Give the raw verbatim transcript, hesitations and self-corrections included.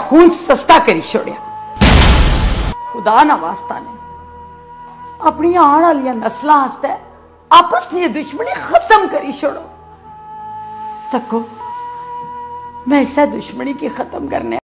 खून सस्ता करी छोड़िया। खुदा ना वास्ता ने अपनी आने वाली नस्लों आस्ते आपस की दुश्मनी खत्म करी छोड़ो। तको मैं इस दुश्मनी की खत्म करने